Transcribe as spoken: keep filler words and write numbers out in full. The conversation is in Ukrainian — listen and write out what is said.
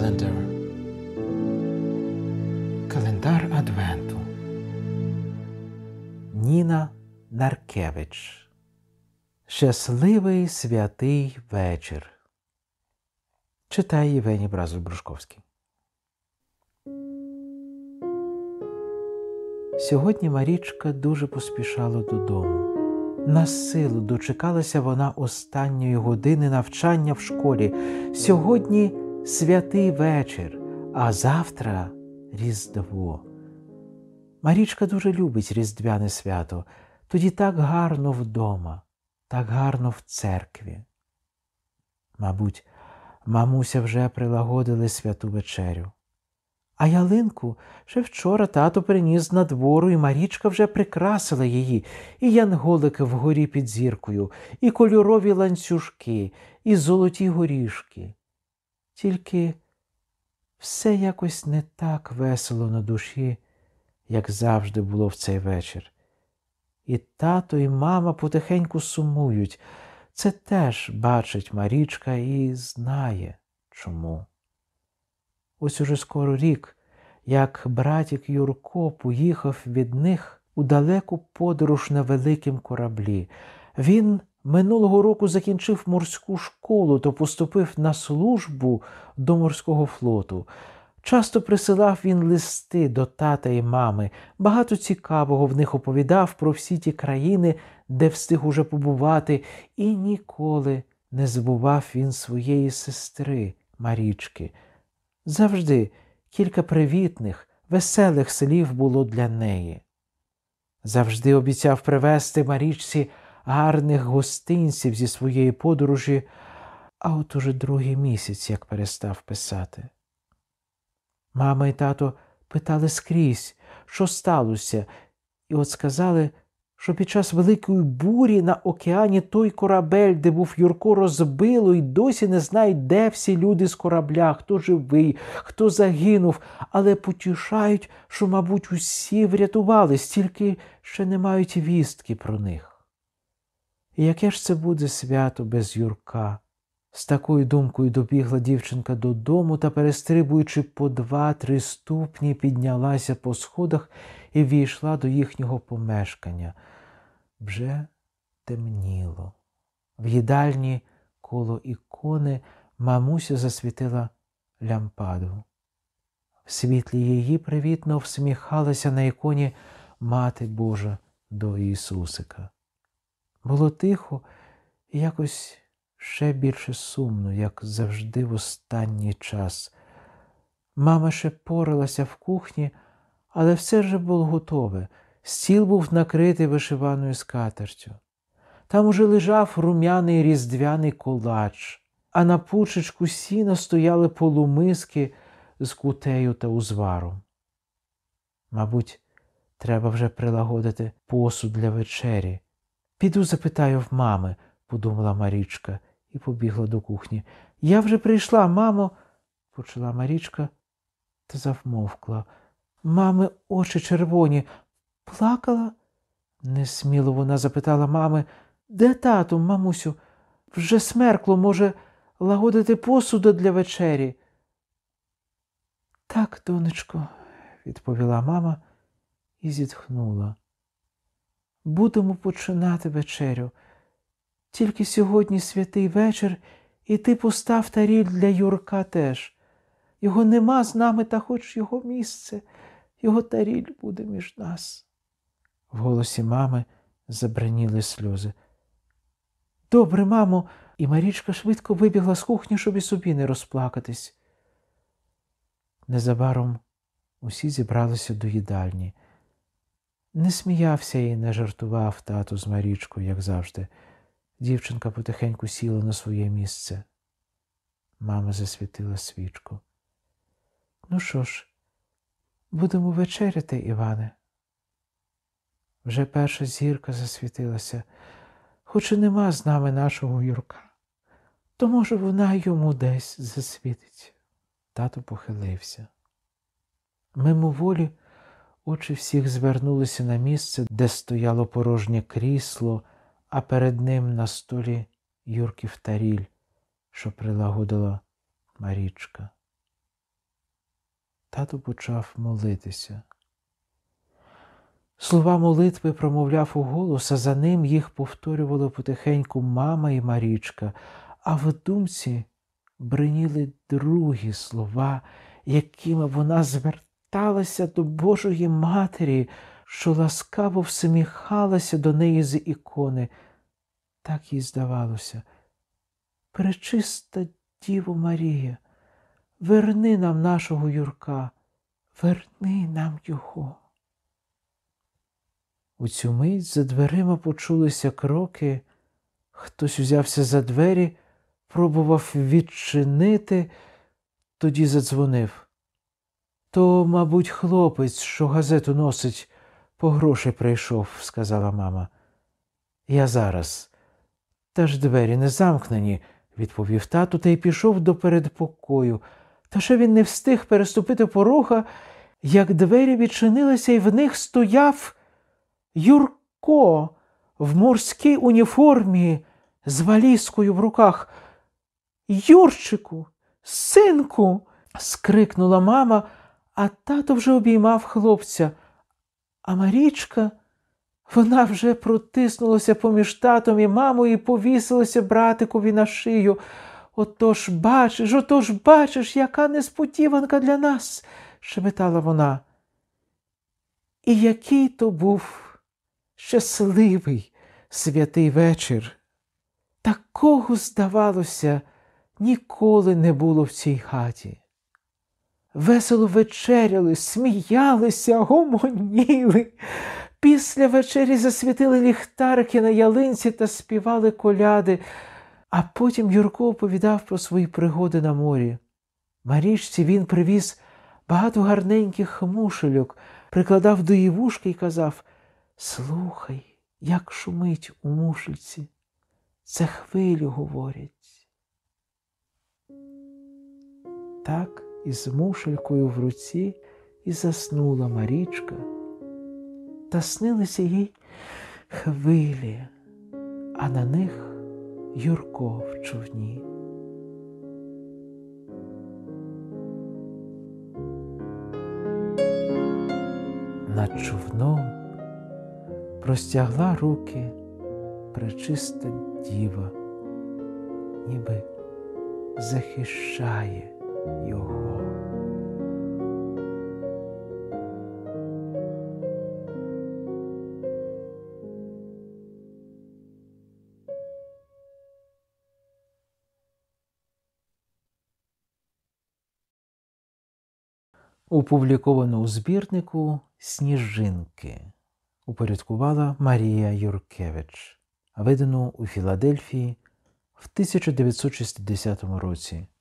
Calendar. Календар Адвенту. Ніна Наркевич. Щасливий святий вечір. Читає Євгеній Бразов-Брушковський. Сьогодні Марічка дуже поспішала додому. Насилу дочекалася вона останньої години навчання в школі. Сьогодні святий вечір, а завтра Різдво. Марічка дуже любить різдвяне свято. Тоді так гарно вдома, так гарно в церкві. Мабуть, мамуся вже прилагодили святу вечерю. А ялинку ще вчора тато приніс з надвору, і Марічка вже прикрасила її. І янголики вгорі під зіркою, і кольорові ланцюжки, і золоті горішки. Тільки все якось не так весело на душі, як завжди було в цей вечір. І тато, і мама потихеньку сумують. Це теж бачить Марічка і знає, чому. Ось уже скоро рік, як братік Юрко поїхав від них у далеку подорож на великім кораблі. Він минулого року закінчив морську школу та поступив на службу до морського флоту. Часто присилав він листи до тата і мами, багато цікавого в них оповідав про всі ті країни, де встиг уже побувати, і ніколи не забував він своєї сестри Марічки. Завжди кілька привітних, веселих слів було для неї. Завжди обіцяв привезти Марічці гарних гостинців зі своєї подорожі, а от уже другий місяць, як перестав писати. Мама і тато питали скрізь, що сталося, і от сказали, що під час великої бурі на океані той корабель, де був Юрко, розбило, і досі не знають, де всі люди з корабля, хто живий, хто загинув, але потішають, що, мабуть, усі врятувались, тільки ще не мають вістки про них. І яке ж це буде свято без Юрка? З такою думкою добігла дівчинка додому та, перестрибуючи по два-три ступні, піднялася по сходах і війшла до їхнього помешкання. Вже темніло. В їдальні коло ікони мамуся засвітила лямпаду. В світлі її привітно всміхалася на іконі Мати Божа до Ісусика. Було тихо і якось ще більше сумно, як завжди в останній час. Мама ще поралася в кухні, але все вже було готове. Стіл був накритий вишиваною скатертю. Там уже лежав рум'яний різдвяний колач, а на пучечку сіна стояли полумиски з кутею та узваром. Мабуть, треба вже прилагодити посуд для вечері. «Піду запитаю в мами», – подумала Марічка і побігла до кухні. «Я вже прийшла, мамо», – почала Марічка та завмовкла. Мами очі червоні. «Плакала?» – несміло вона запитала мами. «Де тато, мамусю? Вже смеркло, може, лагодити посуду для вечері?» «Так, донечко», – відповіла мама і зітхнула. «Будемо починати вечерю. Тільки сьогодні святий вечір, і ти постав таріль для Юрка теж. Його нема з нами, та хоч його місце, його таріль буде між нас». В голосі мами забриніли сльози. «Добре, мамо!» І Марічка швидко вибігла з кухні, щоб і собі не розплакатись. Незабаром усі зібралися до їдальні. Не сміявся і не жартував тато з Марічкою, як завжди. Дівчинка потихеньку сіла на своє місце. Мама засвітила свічку. «Ну що ж, будемо вечеряти, Іване?» Вже перша зірка засвітилася. Хоч і нема з нами нашого Юрка, то, може, вона йому десь засвітить. Тато похилився. Мимоволі очі всіх звернулися на місце, де стояло порожнє крісло, а перед ним на столі Юрків таріль, що прилагодила Марічка. тато почав молитися. Слова молитви промовляв уголос, а за ним їх повторювали потихеньку мама і Марічка, а в думці бриніли другі слова, якими вона зверталася до Божої Матері, що ласкаво всміхалася до неї з ікони. Так їй здавалося: «Пречиста Діво Марія, верни нам нашого Юрка, верни нам його». У цю мить за дверима почулися кроки. Хтось узявся за двері, пробував відчинити, тоді задзвонив. «То, мабуть, хлопець, що газету носить, по гроші прийшов», – сказала мама. «Я зараз. Та ж двері не замкнені», – відповів тато та й пішов до передпокою. Та ще він не встиг переступити порога, як двері відчинилися, і в них стояв Юрко в морській уніформі з валізкою в руках. «Юрчику! Синку!» – скрикнула мама, а тато вже обіймав хлопця. А Марічка, вона вже протиснулася поміж татом і мамою і повісилася братикові на шию. «Отож бачиш, отож бачиш, яка несподіванка для нас!» – шепотала вона. І який то був щасливий святий вечір. Такого, здавалося, ніколи не було в цій хаті. Весело вечеряли, сміялися, гомоніли. Після вечері засвітили ліхтарики на ялинці та співали коляди. А потім Юрко оповідав про свої пригоди на морі. Марічці він привіз багато гарненьких мушельок, прикладав до її вушки і казав: «Слухай, як шумить у мушельці, це хвилі говорять». Так із мушелькою в руці і заснула Марічка. Та снилися їй хвилі, а на них Юрко в човні. Над човном простягла руки пречиста Діва, ніби захищає його. Опубліковано у збірнику «Сніжинки». Упорядкувала Марія Юркевич. Видано у Філадельфії в тисяча дев'ятсот шістдесятому році.